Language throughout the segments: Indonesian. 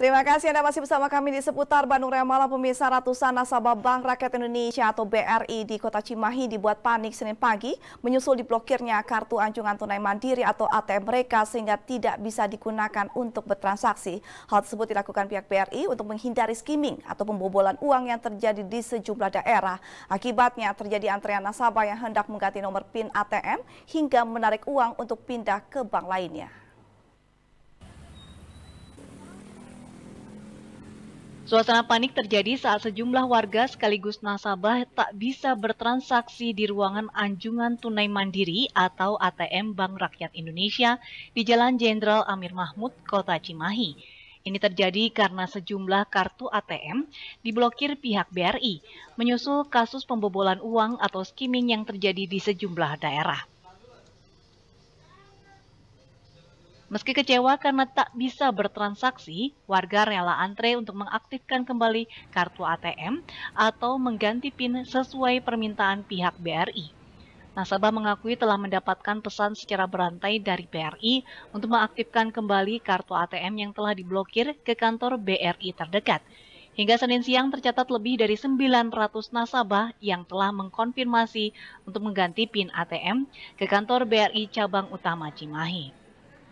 Terima kasih Anda masih bersama kami di seputar Bandung Raya Malam. Pemirsa, ratusan nasabah Bank Rakyat Indonesia atau BRI di Kota Cimahi dibuat panik Senin pagi menyusul diblokirnya kartu anjungan tunai mandiri atau ATM mereka sehingga tidak bisa digunakan untuk bertransaksi. Hal tersebut dilakukan pihak BRI untuk menghindari skimming atau pembobolan uang yang terjadi di sejumlah daerah. Akibatnya terjadi antrean nasabah yang hendak mengganti nomor PIN ATM hingga menarik uang untuk pindah ke bank lainnya. Suasana panik terjadi saat sejumlah warga sekaligus nasabah tak bisa bertransaksi di ruangan anjungan tunai mandiri atau ATM Bank Rakyat Indonesia di Jalan Jenderal Amir Mahmud, Kota Cimahi. Ini terjadi karena sejumlah kartu ATM diblokir pihak BRI, menyusul kasus pembobolan uang atau skimming yang terjadi di sejumlah daerah. Meski kecewa karena tak bisa bertransaksi, warga rela antre untuk mengaktifkan kembali kartu ATM atau mengganti PIN sesuai permintaan pihak BRI. Nasabah mengakui telah mendapatkan pesan secara berantai dari BRI untuk mengaktifkan kembali kartu ATM yang telah diblokir ke kantor BRI terdekat. Hingga Senin siang tercatat lebih dari 900 nasabah yang telah mengkonfirmasi untuk mengganti PIN ATM ke kantor BRI cabang utama Cimahi.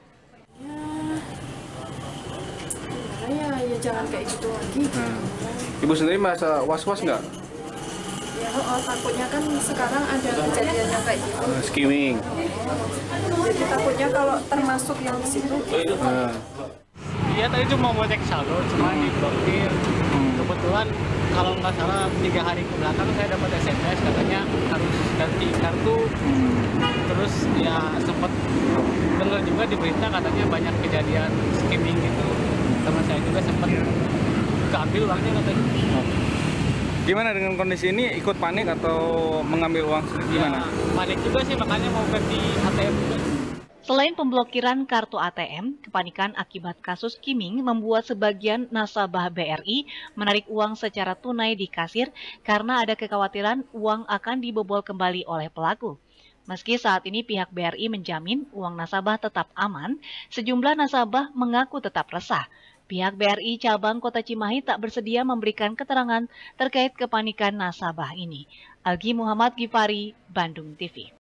Ya jangan kayak gitu lagi. Ibu sendiri merasa was-was nggak? Ya, takutnya kan sekarang ada kejadiannya kayak gitu. Skimming. Jadi takutnya kalau termasuk yang di situ. Iya, tadi cuma mau cek saldo, cuma diblokir. Kebetulan kalau nggak salah 3 hari ke belakang saya dapat SMS katanya harus ganti kartu. Terus ya sempat dengar juga di berita katanya banyak kejadian skimming gitu. Teman saya juga sempat keambil uangnya katanya. Gimana dengan kondisi ini? Ikut panik atau mengambil uang? Gimana? Ya, panik juga sih, makanya mau ganti ATM juga. Selain pemblokiran kartu ATM, kepanikan akibat kasus skimming membuat sebagian nasabah BRI menarik uang secara tunai di kasir karena ada kekhawatiran uang akan dibobol kembali oleh pelaku. Meski saat ini pihak BRI menjamin uang nasabah tetap aman, sejumlah nasabah mengaku tetap resah. Pihak BRI cabang Kota Cimahi tak bersedia memberikan keterangan terkait kepanikan nasabah ini. Algi Muhammad Gifari, Bandung TV.